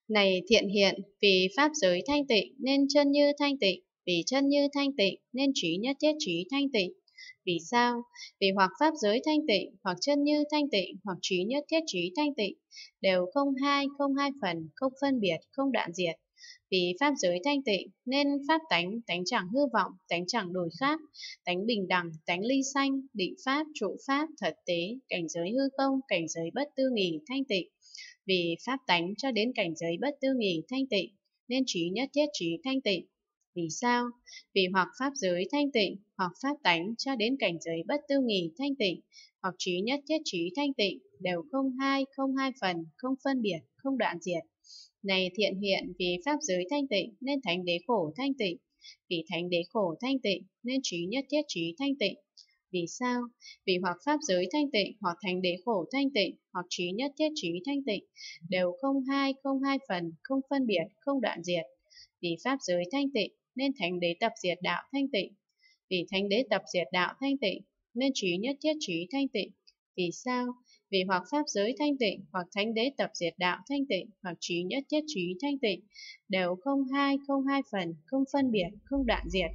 Này thiện hiện, vì pháp giới thanh tịnh nên chân như thanh tịnh, vì chân như thanh tịnh nên trí nhất thiết trí thanh tịnh. Vì sao? Vì hoặc pháp giới thanh tịnh, hoặc chân như thanh tịnh, hoặc trí nhất thiết trí thanh tịnh, đều không hai phần, không phân biệt, không đoạn diệt. Vì pháp giới thanh tịnh nên pháp tánh, tánh chẳng hư vọng, tánh chẳng đổi khác, tánh bình đẳng, tánh ly sanh, định pháp, trụ pháp, thật tế, cảnh giới hư không, cảnh giới bất tư nghì, thanh tịnh. Vì pháp tánh cho đến cảnh giới bất tư nghì thanh tịnh, nên trí nhất thiết trí thanh tịnh. Vì sao? Vì hoặc pháp giới thanh tịnh, hoặc pháp tánh cho đến cảnh giới bất tư nghì thanh tịnh, hoặc trí nhất thiết trí thanh tịnh, đều không hai phần, không phân biệt, không đoạn diệt. Này thiện hiện, vì pháp giới thanh tịnh nên thánh đế khổ thanh tịnh, vì thánh đế khổ thanh tịnh nên trí nhất thiết trí thanh tịnh. Vì sao? Vì hoặc pháp giới thanh tịnh, hoặc thánh đế khổ thanh tịnh, hoặc trí nhất thiết trí thanh tịnh, đều không hai phần, không phân biệt, không đoạn diệt. Vì pháp giới thanh tịnh nên thánh đế tập diệt đạo thanh tịnh, vì thánh đế tập diệt đạo thanh tịnh nên trí nhất thiết trí thanh tịnh. Vì sao? Vì hoặc pháp giới thanh tịnh, hoặc thánh đế tập diệt đạo thanh tịnh, hoặc trí nhất thiết trí thanh tịnh, đều không hai phần, không phân biệt, không đoạn diệt.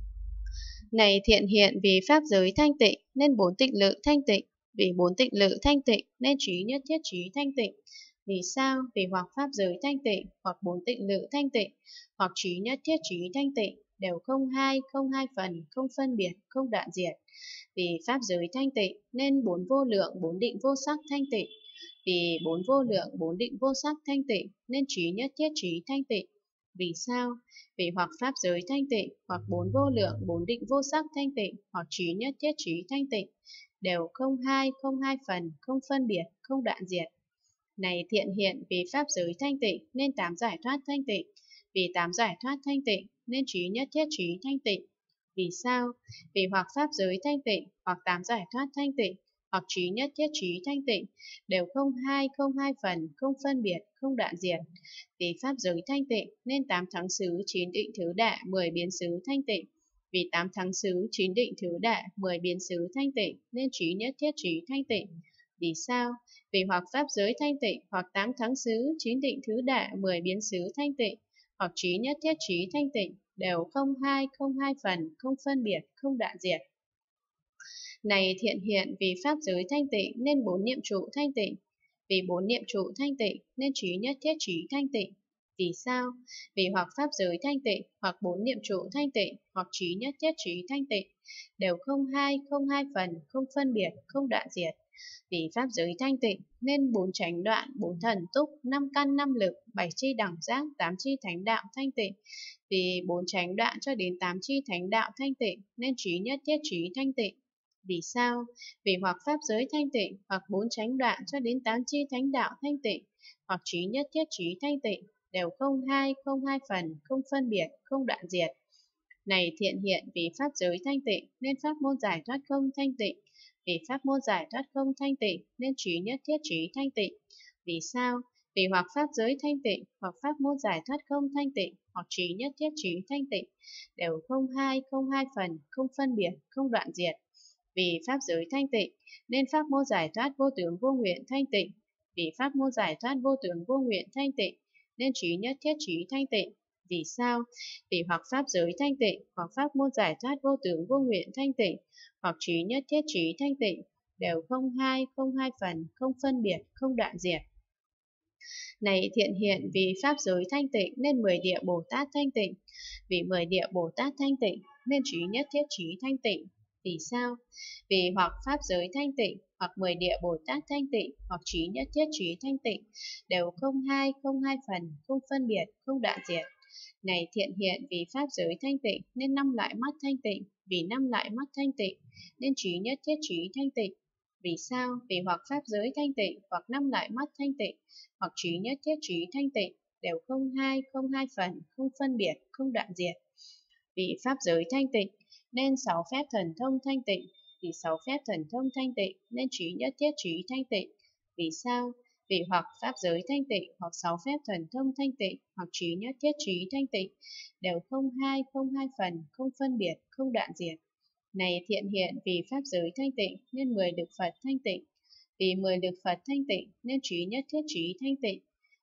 Này thiện hiện, vì pháp giới thanh tịnh nên bốn tịnh lự thanh tịnh, vì bốn tịnh lự thanh tịnh nên trí nhất thiết trí thanh tịnh. Vì sao? Vì hoặc pháp giới thanh tịnh, hoặc bốn tịnh lự thanh tịnh, hoặc trí nhất thiết trí thanh tịnh, đều không hai phần, không phân biệt, không đoạn diệt. Vì pháp giới thanh tịnh nên bốn vô lượng, bốn định vô sắc thanh tịnh, vì bốn vô lượng, bốn định vô sắc thanh tịnh nên trí nhất thiết trí thanh tịnh. Vì sao? Vì hoặc pháp giới thanh tịnh, hoặc bốn vô lượng, bốn định vô sắc thanh tịnh, hoặc trí nhất thiết trí thanh tịnh, đều không hai phần, không phân biệt, không đoạn diệt. Này thiện hiện, vì pháp giới thanh tịnh nên tám giải thoát thanh tịnh, vì tám giải thoát thanh tịnh nên trí nhất thiết trí thanh tịnh. Vì sao? Vì hoặc pháp giới thanh tịnh, hoặc tám giải thoát thanh tịnh, hoặc trí nhất thiết trí thanh tịnh, đều không hai phần, không phân biệt, không đoạn diệt. Vì pháp giới thanh tịnh nên tám thắng xứ, chín định thứ đệ, 10 biến xứ thanh tịnh. Vì tám thắng xứ, chín định thứ đệ, 10 biến xứ thanh tịnh nên trí nhất thiết trí thanh tịnh. Vì sao? Vì hoặc pháp giới thanh tịnh, hoặc tám thắng xứ, chín định thứ đệ, 10 biến xứ thanh tịnh, hoặc trí nhất thiết trí thanh tịnh, đều không hai phần, không phân biệt, không đoạn diệt. Này thiện hiện, vì pháp giới thanh tịnh nên bốn niệm trụ thanh tịnh, vì bốn niệm trụ thanh tịnh nên trí nhất thiết trí thanh tịnh. Vì sao? Vì hoặc pháp giới thanh tịnh, hoặc bốn niệm trụ thanh tịnh, hoặc trí nhất thiết trí thanh tịnh, đều không hai phần, không phân biệt, không đoạn diệt. Vì pháp giới thanh tịnh nên bốn chánh đoạn, bốn thần túc, năm căn năm lực, bảy chi đẳng giác, tám chi thánh đạo thanh tịnh. Vì bốn chánh đoạn cho đến tám chi thánh đạo thanh tịnh nên trí nhất thiết trí thanh tịnh. Vì sao? Vì hoặc pháp giới thanh tịnh, hoặc bốn chánh đoạn cho đến tám chi thánh đạo thanh tịnh, hoặc trí nhất thiết trí thanh tịnh, đều không hai phần, không phân biệt, không đoạn diệt. Này thiện hiện, vì pháp giới thanh tịnh nên pháp môn giải thoát không thanh tịnh, vì pháp môn giải thoát không thanh tịnh nên trí nhất thiết trí thanh tịnh. Vì sao? Vì hoặc pháp giới thanh tịnh, hoặc pháp môn giải thoát không thanh tịnh, hoặc trí nhất thiết trí thanh tịnh, đều không hai phần, không phân biệt, không đoạn diệt. Vì pháp giới thanh tịnh nên pháp môn giải thoát vô tướng vô nguyện thanh tịnh, vì pháp môn giải thoát vô tướng vô nguyện thanh tịnh nên trí nhất thiết trí thanh tịnh. Vì sao? Vì hoặc pháp giới thanh tịnh, hoặc pháp môn giải thoát vô tướng vô nguyện thanh tịnh, hoặc trí nhất thiết trí thanh tịnh, đều không hai phần, không phân biệt, không đoạn diệt. Này thiện hiện, vì pháp giới thanh tịnh nên 10 địa Bồ Tát thanh tịnh, vì 10 địa Bồ Tát thanh tịnh nên trí nhất thiết trí thanh tịnh. Vì sao? Vì hoặc pháp giới thanh tịnh, hoặc 10 địa Bồ Tát thanh tịnh, hoặc trí nhất thiết trí thanh tịnh, đều không hai phần, không phân biệt, không đoạn diệt. Này thiện hiện, vì pháp giới thanh tịnh nên năm lại mắt thanh tịnh, vì năm lại mắt thanh tịnh nên trí nhất thiết trí thanh tịnh. Vì sao? Vì hoặc pháp giới thanh tịnh, hoặc năm lại mắt thanh tịnh, hoặc trí nhất thiết trí thanh tịnh, đều không hai phần, không phân biệt, không đoạn diệt. Vì pháp giới thanh tịnh nên 6 phép thần thông thanh tịnh, vì 6 phép thần thông thanh tịnh nên trí nhất thiết trí thanh tịnh. Vì sao? Vì hoặc pháp giới thanh tịnh, hoặc 6 phép thần thông thanh tịnh, hoặc trí nhất thiết trí thanh tịnh, đều không hai phần, không phân biệt, không đoạn diệt. Này thiện hiện, vì pháp giới thanh tịnh nên 10 lực Phật thanh tịnh, vì 10 lực Phật thanh tịnh nên trí nhất thiết trí thanh tịnh,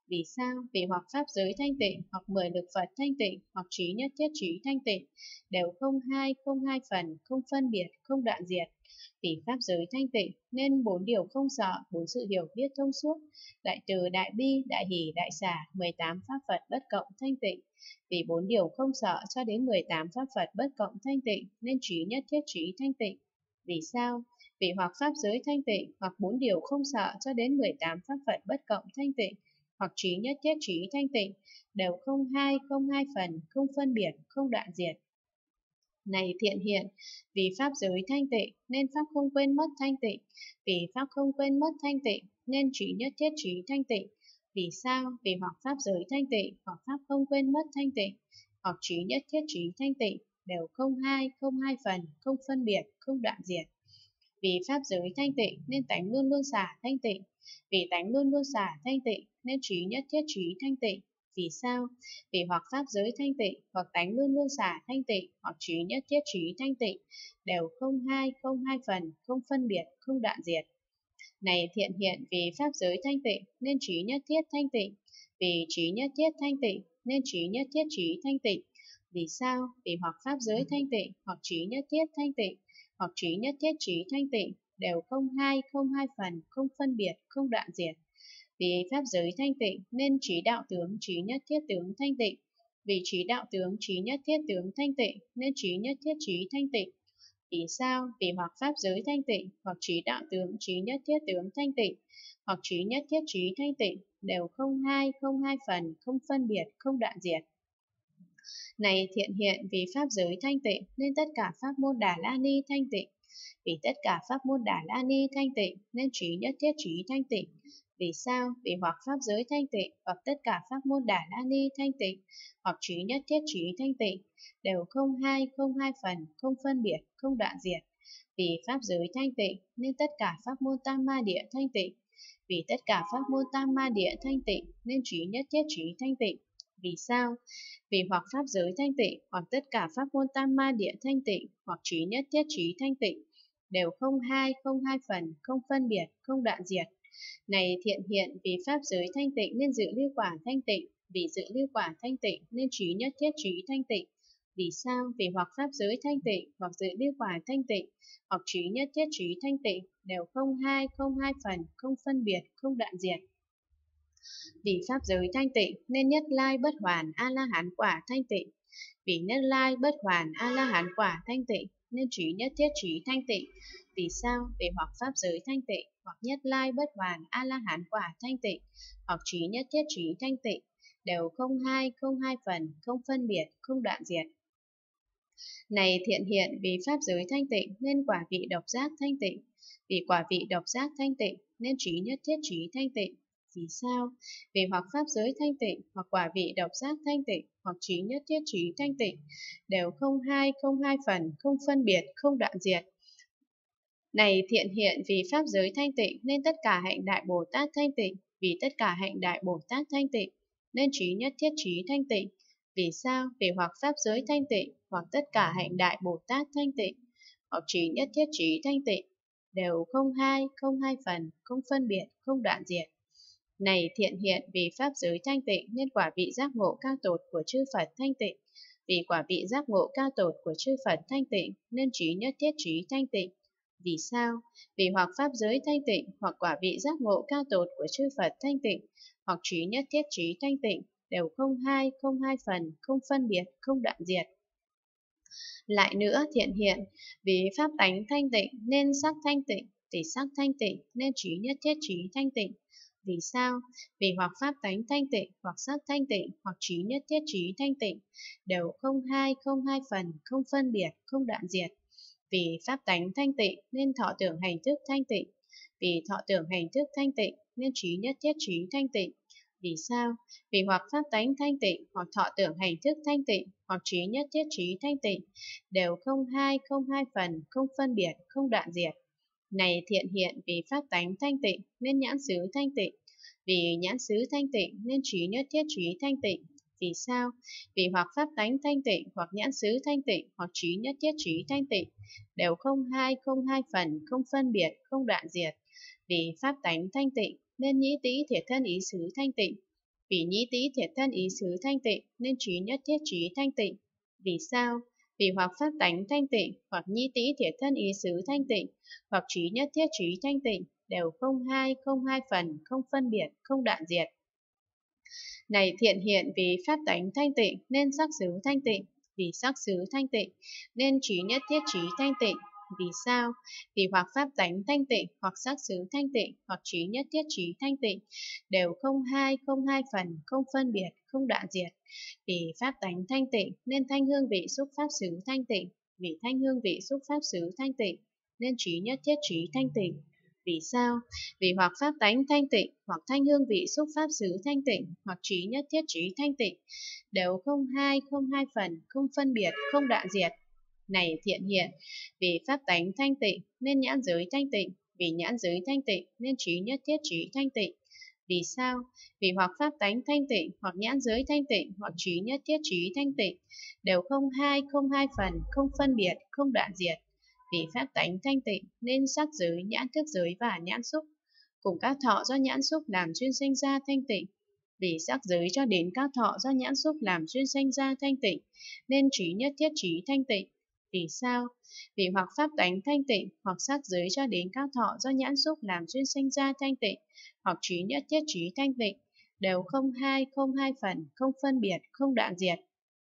Vì sao? Vì hoặc pháp giới thanh tịnh, hoặc 10 lực Phật thanh tịnh, hoặc trí nhất thiết trí thanh tịnh, đều không hai phần, không phân biệt, không đoạn diệt. Vì pháp giới thanh tịnh, nên 4 điều không sợ, 4 sự hiểu biết thông suốt, đại từ, đại bi, đại hỷ, đại xả, 18 pháp Phật bất cộng thanh tịnh. Vì 4 điều không sợ cho đến 18 pháp Phật bất cộng thanh tịnh, nên trí nhất thiết trí thanh tịnh. Vì sao? Vì hoặc pháp giới thanh tịnh, hoặc 4 điều không sợ cho đến 18 pháp Phật bất cộng thanh tịnh, hoặc trí nhất thiết trí thanh tịnh, đều không hai phần, không phân biệt, không đoạn diệt. Này thiện hiện, vì pháp giới thanh tịnh, nên pháp không quên mất thanh tịnh. Vì pháp không quên mất thanh tịnh, nên trí nhất thiết trí thanh tịnh. Vì sao? Vì hoặc pháp giới thanh tịnh, hoặc pháp không quên mất thanh tịnh, hoặc trí nhất thiết trí thanh tịnh, đều không hai phần, không phân biệt, không đoạn diệt. Vì pháp giới thanh tịnh, nên tánh luôn luôn xả thanh tịnh. Vì tánh luôn luôn xả thanh tịnh, nên trí nhất thiết trí thanh tịnh. Vì sao? Vì hoặc pháp giới thanh tịnh, hoặc tánh luôn luôn xả thanh tịnh, hoặc trí nhất thiết trí thanh tịnh, đều không hai phần, không phân biệt, không đoạn diệt. Này thiện hiện, vì pháp giới thanh tịnh, nên trí nhất thiết thanh tịnh. Vì trí nhất thiết thanh tịnh, nên trí nhất thiết trí thanh tịnh. Vì sao? Vì hoặc pháp giới thanh tịnh, hoặc trí nhất thiết thanh tịnh, hoặc trí nhất thiết trí thanh tịnh, đều không hai phần, không phân biệt, không đoạn diệt. Vì pháp giới thanh tịnh, nên trí đạo tướng, trí nhất thiết tướng thanh tịnh. Vì trí đạo tướng, trí nhất thiết tướng thanh tịnh, nên trí nhất thiết trí thanh tịnh. Vì sao? Vì hoặc pháp giới thanh tịnh, hoặc trí đạo tướng, trí nhất thiết tướng thanh tịnh, hoặc trí nhất thiết trí thanh tịnh, đều không hai phần, không phân biệt, không đoạn diệt. Này thiện hiện, vì pháp giới thanh tịnh, nên tất cả pháp môn Đà La Ni thanh tịnh. Vì tất cả pháp môn Đà La Ni thanh tịnh, nên trí nhất thiết trí thanh tịnh. Vì sao? Vì hoặc pháp giới thanh tịnh, hoặc tất cả pháp môn Đà La Ni thanh tịnh, hoặc trí nhất thiết trí thanh tịnh, đều không hai phần, không phân biệt, không đoạn diệt. Vì pháp giới thanh tịnh, nên tất cả pháp môn Tam Ma Địa thanh tịnh. Vì tất cả pháp môn Tam Ma Địa thanh tịnh, nên trí nhất thiết trí thanh tịnh. Vì sao? Vì hoặc pháp giới thanh tịnh, hoặc tất cả pháp môn Tam Ma Địa thanh tịnh, hoặc trí nhất thiết trí thanh tịnh, đều không hai phần, không phân biệt, không đoạn diệt. Này thiện hiện, vì pháp giới thanh tịnh nên dự lưu quả thanh tịnh. Vì dự lưu quả thanh tịnh nên trí nhất thiết trí thanh tịnh. Vì sao? Vì hoặc pháp giới thanh tịnh, hoặc dự lưu quả thanh tịnh, hoặc trí nhất thiết trí thanh tịnh, đều không hai phần, không phân biệt, không đoạn diệt. Vì pháp giới thanh tịnh nên nhất lai bất hoàn A-la-hán quả thanh tịnh. Vì nhất lai bất hoàn A-la-hán quả thanh tịnh, nên trí nhất thiết trí thanh tịnh. Vì sao? Vì hoặc pháp giới thanh tịnh, hoặc nhất lai bất hoàn A-la-hán quả thanh tịnh, hoặc trí nhất thiết trí thanh tịnh, đều không hai phần, không phân biệt, không đoạn diệt. Này thiện hiện, vì pháp giới thanh tịnh, nên quả vị độc giác thanh tịnh. Vì quả vị độc giác thanh tịnh, nên trí nhất thiết trí thanh tịnh. Vì sao? Vì hoặc pháp giới thanh tịnh, hoặc quả vị độc giác thanh tịnh, hoặc trí nhất thiết trí thanh tịnh, đều không hai phần, không phân biệt, không đoạn diệt. Này thiện hiện, vì pháp giới thanh tịnh, nên tất cả hạnh Đại Bồ Tát thanh tịnh. Vì tất cả hạnh Đại Bồ Tát thanh tịnh, nên trí nhất thiết trí thanh tịnh. Vì sao? Vì hoặc pháp giới thanh tịnh, hoặc tất cả hạnh Đại Bồ Tát thanh tịnh, hoặc trí nhất thiết trí thanh tịnh, đều không hai phần, không phân biệt, không đoạn diệt. Này thiện hiện, vì pháp giới thanh tịnh, nên quả vị giác ngộ cao tột của chư Phật thanh tịnh. Vì quả vị giác ngộ cao tột của chư Phật thanh tịnh, nên trí nhất thiết trí thanh tịnh. Vì sao? Vì hoặc pháp giới thanh tịnh, hoặc quả vị giác ngộ cao tột của chư Phật thanh tịnh, hoặc trí nhất thiết trí thanh tịnh, đều không hai phần, không phân biệt, không đoạn diệt. Lại nữa thiện hiện, vì pháp tánh thanh tịnh, nên sắc thanh tịnh. Vì sắc thanh tịnh, nên trí nhất thiết trí thanh tịnh. Vì sao? Vì hoặc pháp tánh thanh tịnh, hoặc sắc thanh tịnh, hoặc trí nhất thiết trí thanh tịnh, đều không hai phần, không phân biệt, không đoạn diệt. Vì pháp tánh thanh tịnh, nên thọ tưởng hành thức thanh tịnh. Vì thọ tưởng hành thức thanh tịnh, nên trí nhất thiết trí thanh tịnh. Vì sao? Vì hoặc pháp tánh thanh tịnh, hoặc thọ tưởng hành thức thanh tịnh, hoặc trí nhất thiết trí thanh tịnh, đều không hai phần, không phân biệt, không đoạn diệt. Này thiện hiện, vì pháp tánh thanh tịnh, nên nhãn xứ thanh tịnh. Vì nhãn xứ thanh tịnh, nên trí nhất thiết trí thanh tịnh. Vì sao? Vì hoặc pháp tánh thanh tịnh, hoặc nhãn xứ thanh tịnh, hoặc trí nhất thiết trí thanh tịnh, đều không hai phần, không phân biệt, không đoạn diệt. Vì pháp tánh thanh tịnh, nên nhĩ tĩ thiệt thân ý xứ thanh tịnh. Vì nhĩ tĩ thiệt thân ý xứ thanh tịnh nên trí nhất thiết trí thanh tịnh. Vì sao? Vì hoặc pháp tánh thanh tịnh, hoặc nhĩ tĩ thiệt thân ý xứ thanh tịnh, hoặc trí nhất thiết trí thanh tịnh, đều không hai phần, không phân biệt, không đoạn diệt. Này thiện hiện, vì pháp tánh thanh tịnh nên sắc xứ thanh tịnh, vì sắc xứ thanh tịnh nên trí nhất thiết trí thanh tịnh. Vì sao? Vì hoặc pháp tánh thanh tịnh, hoặc sắc xứ thanh tịnh, hoặc trí nhất thiết trí thanh tịnh, đều không hai phần, không phân biệt, không đoạn diệt. Vì pháp tánh thanh tịnh nên thanh hương vị xúc pháp xứ thanh tịnh, vì thanh hương vị xúc pháp xứ thanh tịnh nên trí nhất thiết trí thanh tịnh. Vì sao? Vì hoặc pháp tánh thanh tịnh, hoặc thanh hương vị xúc pháp xứ thanh tịnh, hoặc trí nhất thiết trí thanh tịnh, đều không hai phần, không phân biệt, không đoạn diệt. Này thiện hiện, vì pháp tánh thanh tịnh nên nhãn giới thanh tịnh, vì nhãn giới thanh tịnh nên trí nhất thiết trí thanh tịnh. Vì sao? Vì hoặc pháp tánh thanh tịnh, hoặc nhãn giới thanh tịnh, hoặc trí nhất thiết trí thanh tịnh, đều không hai phần, không phân biệt, không đoạn diệt. Vì pháp tánh thanh tịnh nên sắc giới, nhãn thức giới và nhãn xúc cùng các thọ do nhãn xúc làm duyên sinh ra thanh tịnh. Vì sắc giới cho đến các thọ do nhãn xúc làm duyên sinh ra thanh tịnh nên trí nhất thiết trí thanh tịnh. Vì sao? Vì hoặc pháp tánh thanh tịnh, hoặc sắc giới cho đến các thọ do nhãn xúc làm duyên sinh ra thanh tịnh, hoặc trí nhất thiết trí thanh tịnh, đều không hai phần, không phân biệt, không đoạn diệt.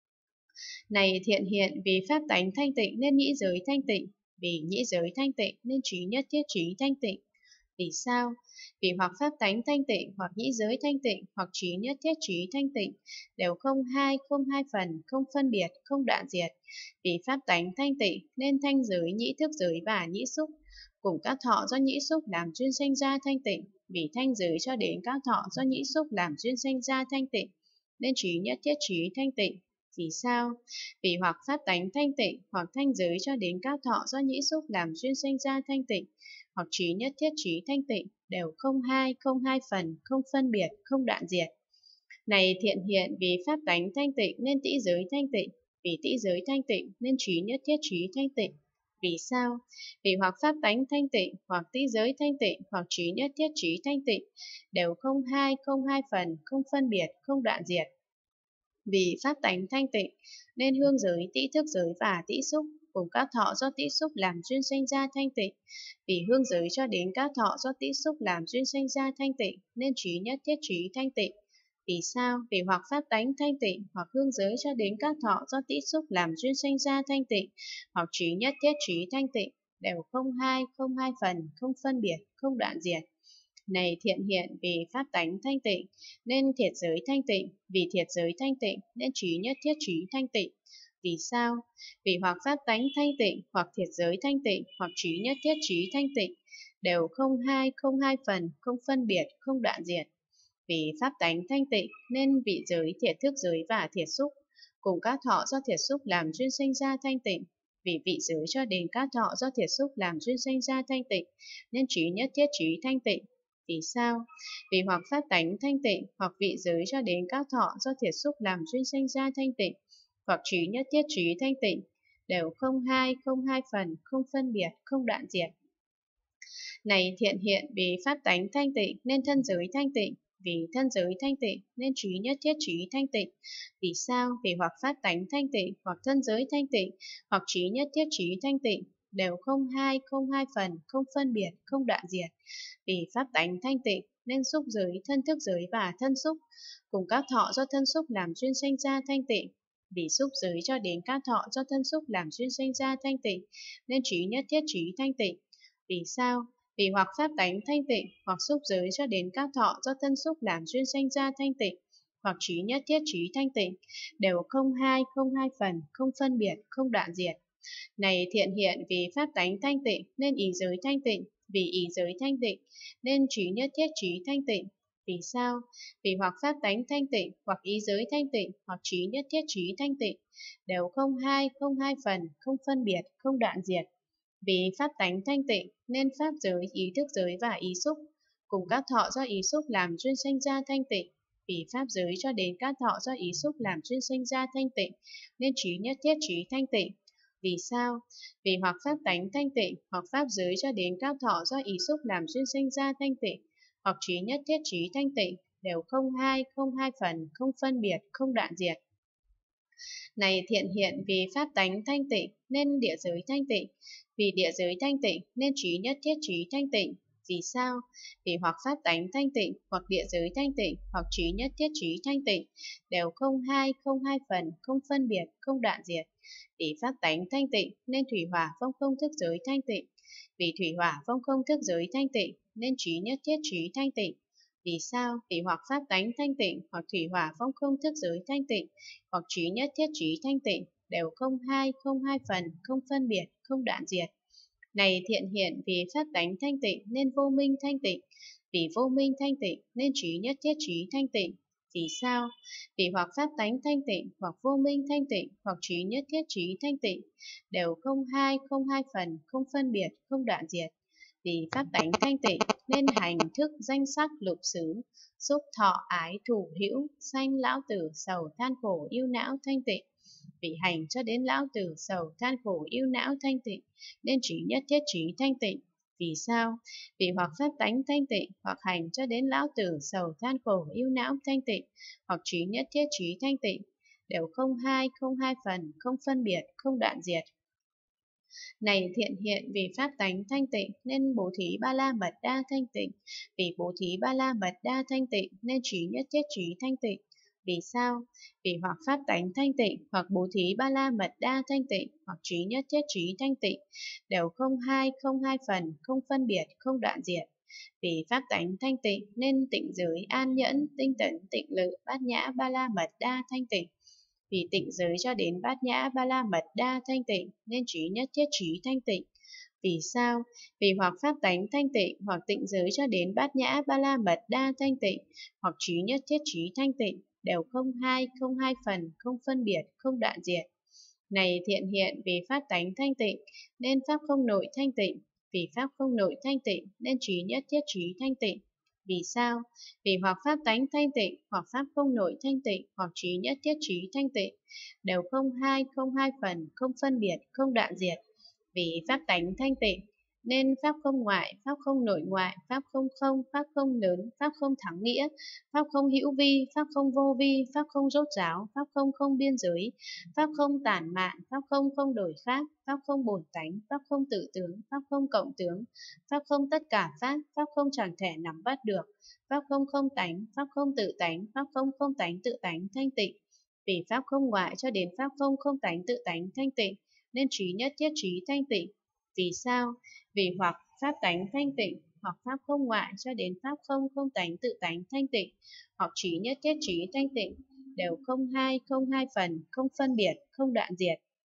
Này thiện hiện, vì pháp tánh thanh tịnh nên nhĩ giới thanh tịnh, vì nhĩ giới thanh tịnh nên trí nhất thiết trí thanh tịnh. Vì sao? Vì hoặc pháp tánh thanh tịnh, hoặc nhĩ giới thanh tịnh, hoặc trí nhất thiết trí thanh tịnh, đều không hai phần, không phân biệt, không đoạn diệt. Vì pháp tánh thanh tịnh nên thanh giới, nhĩ thức giới và nhĩ xúc cùng các thọ do nhĩ xúc làm duyên sinh ra thanh tịnh. Vì thanh giới cho đến các thọ do nhĩ xúc làm duyên sinh ra thanh tịnh nên trí nhất thiết trí thanh tịnh. Vì sao? Vì hoặc pháp tánh thanh tịnh, hoặc thanh giới cho đến các thọ do nhĩ xúc làm duyên sinh ra thanh tịnh, hoặc trí nhất thiết trí thanh tịnh, đều không hai phần, không phân biệt, không đoạn diệt. Này thiện hiện, vì pháp tánh thanh tịnh nên tĩ giới thanh tịnh, vì tĩ giới thanh tịnh nên trí nhất thiết trí thanh tịnh. Vì sao? Vì hoặc pháp tánh thanh tịnh, hoặc tĩ giới thanh tịnh, hoặc trí nhất thiết trí thanh tịnh, đều không hai phần, không phân biệt, không đoạn diệt. Vì pháp tánh thanh tịnh nên hương giới, tĩ thức giới và tĩ xúc cùng các thọ do tĩ xúc làm duyên sinh ra thanh tịnh. Vì hương giới cho đến các thọ do tĩ xúc làm duyên sinh ra thanh tịnh nên trí nhất thiết trí thanh tịnh. Vì sao? Vì hoặc pháp tánh thanh tịnh, hoặc hương giới cho đến các thọ do tĩ xúc làm duyên sinh ra thanh tịnh, hoặc trí nhất thiết trí thanh tịnh, đều không hai phần, không phân biệt, không đoạn diệt. Này thiện hiện, vì pháp tánh thanh tịnh nên thiệt giới thanh tịnh, vì thiệt giới thanh tịnh nên trí nhất thiết trí thanh tịnh. Vì sao? Vì hoặc pháp tánh thanh tịnh, hoặc thiệt giới thanh tịnh, hoặc trí nhất thiết trí thanh tịnh, đều không hai phần, không phân biệt, không đoạn diệt. Vì pháp tánh thanh tịnh nên vị giới, thiệt thức giới và thiệt xúc cùng các thọ do thiệt xúc làm duyên sinh ra thanh tịnh. Vì vị giới cho đến các thọ do thiệt xúc làm duyên sinh ra thanh tịnh nên trí nhất thiết trí thanh tịnh. Vì sao? Vì hoặc pháp tánh thanh tịnh, hoặc vị giới cho đến các thọ do thiệt xúc làm duyên sinh ra thanh tịnh, hoặc trí nhất thiết trí thanh tịnh, đều không hai phần, không phân biệt, không đoạn diệt. Này thiện hiện, vì pháp tánh thanh tịnh nên thân giới thanh tịnh, vì thân giới thanh tịnh nên trí nhất thiết trí thanh tịnh. Vì sao? Vì hoặc pháp tánh thanh tịnh, hoặc thân giới thanh tịnh, hoặc trí nhất thiết trí thanh tịnh, đều không hai phần, không phân biệt, không đoạn diệt. Vì pháp tánh thanh tịnh nên xúc giới, thân thức giới và thân xúc cùng các thọ do thân xúc làm duyên sinh ra thanh tịnh. Vì xúc giới cho đến các thọ do thân xúc làm duyên sinh ra thanh tịnh nên trí nhất thiết trí thanh tịnh. Vì sao? Vì hoặc pháp tánh thanh tịnh, hoặc xúc giới cho đến các thọ do thân xúc làm duyên sinh ra thanh tịnh, hoặc trí nhất thiết trí thanh tịnh, đều không hai phần, không phân biệt, không đoạn diệt. Này thiện hiện, vì pháp tánh thanh tịnh nên ý giới thanh tịnh, vì ý giới thanh tịnh nên trí nhất thiết trí thanh tịnh. Vì sao? Vì hoặc pháp tánh thanh tịnh, hoặc ý giới thanh tịnh, hoặc trí nhất thiết trí thanh tịnh, đều không hai phần, không phân biệt, không đoạn diệt. Vì pháp tánh thanh tịnh nên pháp giới, ý thức giới và ý xúc cùng các thọ do ý xúc làm duyên sinh ra thanh tịnh. Vì pháp giới cho đến các thọ do ý xúc làm duyên sinh ra thanh tịnh nên trí nhất thiết trí thanh tịnh. Vì sao? Vì hoặc pháp tánh thanh tịnh, hoặc pháp giới cho đến các thọ do ý xúc làm duyên sinh ra thanh tịnh, hoặc trí nhất thiết trí thanh tịnh, đều không hai phần, không phân biệt, không đoạn diệt. Này thiện hiện, vì pháp tánh thanh tịnh nên địa giới thanh tịnh, vì địa giới thanh tịnh nên trí nhất thiết trí thanh tịnh. Vì sao? Vì hoặc pháp tánh thanh tịnh, hoặc địa giới thanh tịnh, hoặc trí nhất thiết trí thanh tịnh, đều không hai phần, không phân biệt, không đoạn diệt. Vì pháp tánh thanh tịnh nên thủy hỏa phong không thức giới thanh tịnh, vì thủy hỏa phong không thức giới thanh tịnh nên trí nhất thiết trí thanh tịnh. Vì sao? Vì hoặc pháp tánh thanh tịnh, hoặc thủy hỏa phong không thức giới thanh tịnh, hoặc trí nhất thiết trí thanh tịnh, đều không hai phần, không phân biệt, không đoạn diệt. Này thiện hiện, vì pháp tánh thanh tịnh nên vô minh thanh tịnh, vì vô minh thanh tịnh nên trí nhất thiết trí thanh tịnh. Vì sao? Vì hoặc pháp tánh thanh tịnh, hoặc vô minh thanh tịnh, hoặc trí nhất thiết trí thanh tịnh, đều không hai phần, không phân biệt, không đoạn diệt. Vì pháp tánh thanh tịnh nên hành thức danh sắc lục xứ, xúc thọ ái thủ hữu, sanh lão tử sầu than khổ yêu não thanh tịnh. Vì hành cho đến lão tử sầu than khổ yêu não thanh tịnh nên trí nhất thiết trí thanh tịnh. Vì sao? Vì hoặc pháp tánh thanh tịnh, hoặc hành cho đến lão tử sầu than khổ yêu não thanh tịnh, hoặc trí nhất thiết trí thanh tịnh, đều không hai phần, không phân biệt, không đoạn diệt. Này thiện hiện, vì pháp tánh thanh tịnh nên bố thí ba la mật đa thanh tịnh, vì bố thí ba la mật đa thanh tịnh nên trí nhất thiết trí thanh tịnh. Vì sao? Vì hoặc pháp tánh thanh tịnh, hoặc bố thí ba la mật đa thanh tịnh, hoặc trí nhất thiết trí thanh tịnh, đều không hai phần, không phân biệt, không đoạn diệt. Vì pháp tánh thanh tịnh nên tịnh giới an nhẫn, tinh tấn, tịnh lự, bát nhã, ba la mật đa thanh tịnh. Vì tịnh giới cho đến bát nhã ba la mật đa thanh tịnh nên trí nhất thiết trí thanh tịnh. Vì sao? Vì hoặc pháp tánh thanh tịnh, hoặc tịnh giới cho đến bát nhã ba la mật đa thanh tịnh, hoặc trí nhất thiết trí thanh tịnh, đều không hai phần, không phân biệt, không đoạn diệt. Này thiện hiện, vì pháp tánh thanh tịnh nên pháp không nội thanh tịnh, vì pháp không nội thanh tịnh nên trí nhất thiết trí thanh tịnh. Vì sao? Vì hoặc pháp tánh thanh tịnh, hoặc pháp không nội thanh tịnh, hoặc trí nhất thiết trí thanh tịnh, đều không hai phần, không phân biệt, không đoạn diệt. Vì pháp tánh thanh tịnh nên pháp không ngoại, pháp không nội ngoại, pháp không không, pháp không lớn, pháp không thắng nghĩa, pháp không hữu vi, pháp không vô vi, pháp không rốt ráo, pháp không không biên giới, pháp không tản mạn, pháp không không đổi khác, pháp không bổn tánh, pháp không tự tướng, pháp không cộng tướng, pháp không tất cả pháp, pháp không chẳng thể nắm bắt được, pháp không không tánh, pháp không tự tánh, pháp không không tánh tự tánh thanh tịnh. Vì pháp không ngoại cho đến pháp không không tánh tự tánh thanh tịnh nên trí nhất thiết trí thanh tịnh. Vì sao? Vì hoặc pháp tánh thanh tịnh, hoặc pháp không ngoại cho đến pháp không không tánh tự tánh thanh tịnh, hoặc trí nhất thiết trí thanh tịnh, đều không hai phần, không phân biệt, không đoạn diệt.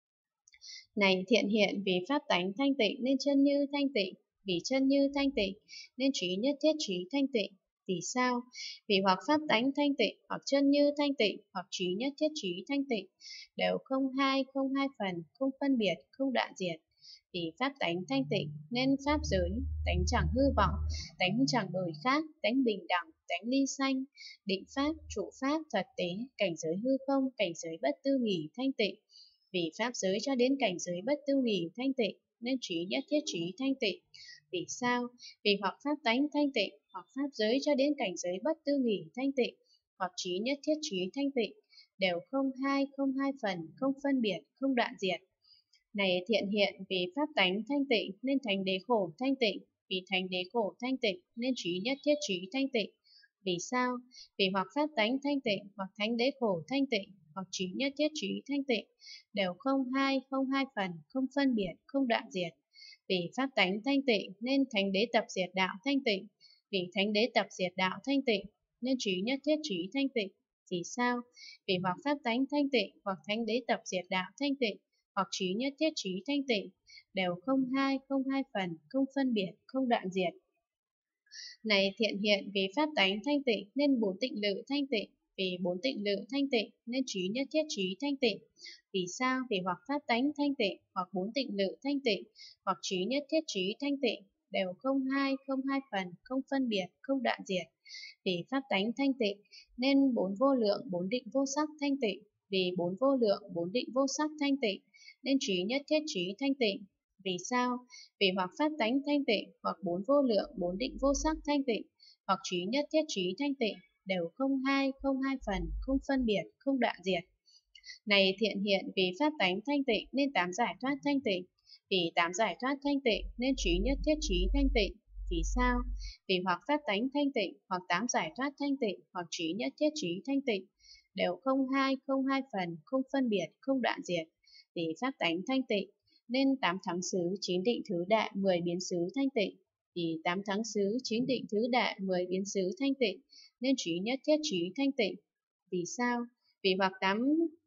Này thiện hiện, vì pháp tánh thanh tịnh nên chân như thanh tịnh, vì chân như thanh tịnh nên trí nhất thiết trí thanh tịnh. Vì sao? Vì hoặc pháp tánh thanh tịnh, hoặc chân như thanh tịnh, hoặc trí nhất thiết trí thanh tịnh, đều không hai phần, không phân biệt, không đoạn diệt. Vì pháp tánh thanh tịnh nên pháp giới, tánh chẳng hư vọng, tánh chẳng đổi khác, tánh bình đẳng, tánh ly sanh, định pháp, trụ pháp, thật tế, cảnh giới hư không, cảnh giới bất tư nghỉ thanh tịnh. Vì pháp giới cho đến cảnh giới bất tư nghỉ thanh tịnh nên trí nhất thiết trí thanh tịnh. Vì sao? Vì hoặc pháp tánh thanh tịnh, hoặc pháp giới cho đến cảnh giới bất tư nghỉ thanh tịnh, hoặc trí nhất thiết trí thanh tịnh, đều không hai phần, không phân biệt, không đoạn diệt. Này thiện hiện, vì pháp tánh thanh tịnh nên thánh đế khổ thanh tịnh, vì thánh đế khổ thanh tịnh nên trí nhất thiết trí thanh tịnh. Vì sao? Vì hoặc pháp tánh thanh tịnh, hoặc thánh đế khổ thanh tịnh, hoặc trí nhất thiết trí thanh tịnh, đều không hai phần, không phân biệt, không đoạn diệt. Vì pháp tánh thanh tịnh nên thánh đế tập diệt đạo thanh tịnh, vì thánh đế tập diệt đạo thanh tịnh nên trí nhất thiết trí thanh tịnh. Vì sao? Vì hoặc pháp tánh thanh tịnh, hoặc thánh đế tập diệt đạo thanh tịnh, hoặc trí nhất thiết trí thanh tịnh, đều không hai phần, không phân biệt, không đoạn diệt. Này thiện hiện, vì pháp tánh thanh tịnh nên bốn tịnh lự thanh tịnh, vì bốn tịnh lự thanh tịnh nên trí nhất thiết trí thanh tịnh. Vì sao? Vì hoặc pháp tánh thanh tịnh, hoặc bốn tịnh lự thanh tịnh, hoặc trí nhất thiết trí thanh tịnh, đều không hai phần, không phân biệt, không đoạn diệt. Vì pháp tánh thanh tịnh nên bốn vô lượng, bốn định vô sắc thanh tịnh, vì bốn vô lượng, bốn định vô sắc thanh tịnh nên trí nhất thiết trí thanh tịnh. Vì sao? Vì hoặc pháp tánh thanh tịnh, hoặc bốn vô lượng, bốn định vô sắc thanh tịnh, hoặc trí nhất thiết trí thanh tịnh, đều không hai phần, không phân biệt, không đoạn diệt. Này thiện hiện, vì pháp tánh thanh tịnh nên tám giải thoát thanh tịnh. Vì tám giải thoát thanh tịnh nên trí nhất thiết trí thanh tịnh. Vì sao? Vì hoặc pháp tánh thanh tịnh, hoặc tám giải thoát thanh tịnh, hoặc trí nhất thiết trí thanh tịnh, đều không hai phần, không phân biệt, không đoạn diệt. Vì pháp tánh thanh tịnh nên tám thắng xứ, chín định thứ đại, 10 biến xứ thanh tịnh. Vì tám thắng xứ, chín định thứ đại, 10 biến xứ thanh tịnh nên trí nhất thiết trí thanh tịnh. Vì sao? Vì hoặc tám